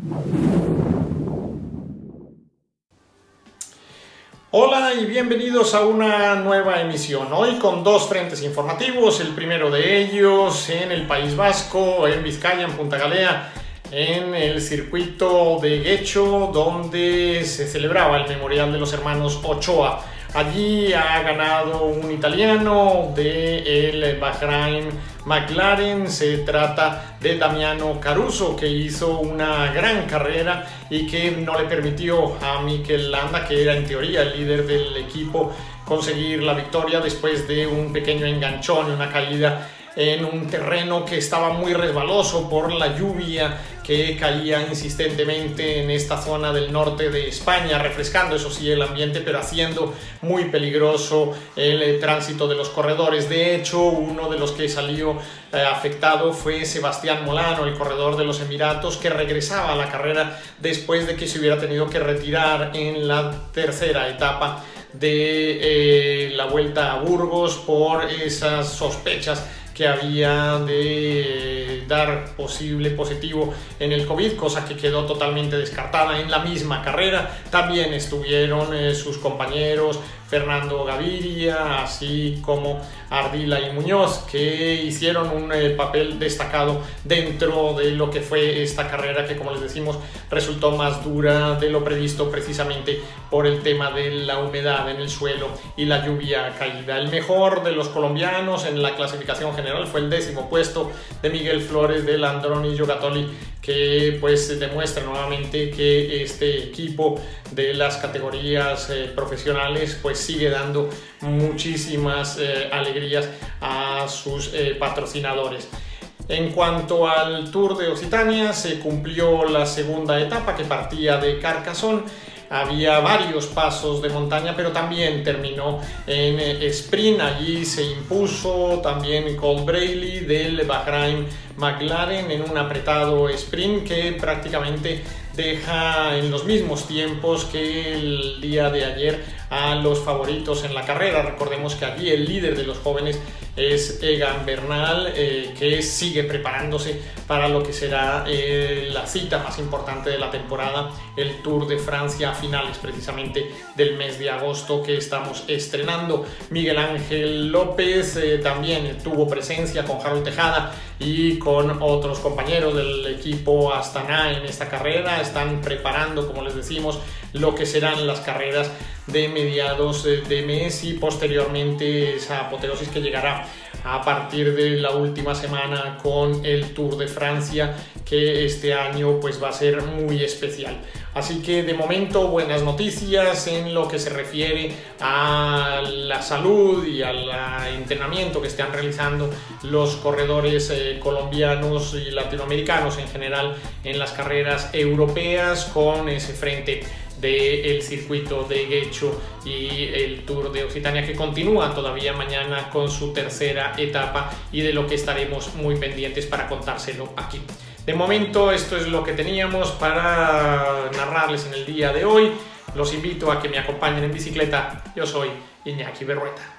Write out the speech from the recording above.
Hola y bienvenidos a una nueva emisión, hoy con dos frentes informativos, el primero de ellos en el País Vasco, en Vizcaya, en Punta Galea, en el circuito de Guecho, donde se celebraba el memorial de los hermanos Ochoa. Allí ha ganado un italiano del Bahrain McLaren, se trata de Damiano Caruso, que hizo una gran carrera y que no le permitió a Mikel Landa, que era en teoría el líder del equipo, conseguir la victoria después de un pequeño enganchón y una caída en un terreno que estaba muy resbaloso por la lluvia que caía insistentemente en esta zona del norte de España, refrescando eso sí el ambiente, pero haciendo muy peligroso el tránsito de los corredores. De hecho, uno de los que salió afectado fue Sebastián Molano, el corredor de los Emiratos, que regresaba a la carrera después de que se hubiera tenido que retirar en la tercera etapa de la Vuelta a Burgos por esas sospechas que había de dar posible positivo en el COVID, cosa que quedó totalmente descartada en la misma carrera. También estuvieron sus compañeros Fernando Gaviria, así como Ardila y Muñoz, que hicieron un papel destacado dentro de lo que fue esta carrera, que, como les decimos, resultó más dura de lo previsto precisamente por el tema de la humedad en el suelo y la lluvia caída. El mejor de los colombianos en la clasificación general fue el 10º puesto de Miguel Flores del Androni Giocattoli, que pues demuestra nuevamente que este equipo de las categorías profesionales pues sigue dando muchísimas alegrías a sus patrocinadores. En cuanto al Tour de Occitania, se cumplió la segunda etapa, que partía de Carcassonne. Había varios pasos de montaña, pero también terminó en sprint. Allí se impuso también Colbrelli del Bahrain McLaren en un apretado sprint que prácticamente deja en los mismos tiempos que el día de ayer a los favoritos en la carrera. Recordemos que allí el líder de los jóvenes es Egan Bernal, que sigue preparándose para lo que será la cita más importante de la temporada, el Tour de Francia, a finales precisamente del mes de agosto que estamos estrenando. Miguel Ángel López también tuvo presencia con Harold Tejada y con otros compañeros del equipo Astana en esta carrera. Están preparando, como les decimos, lo que serán las carreras de mediados de mes y posteriormente esa apoteosis que llegará a partir de la última semana con el Tour de Francia, que este año pues va a ser muy especial. Así que de momento buenas noticias en lo que se refiere a la salud y al entrenamiento que están realizando los corredores colombianos y latinoamericanos en general en las carreras europeas, con ese frente del circuito de Guecho y el Tour de Occitania, que continúa todavía mañana con su tercera etapa y de lo que estaremos muy pendientes para contárselo aquí. De momento esto es lo que teníamos para narrarles en el día de hoy. Los invito a que me acompañen en bicicleta. Yo soy Iñaki Berrueta.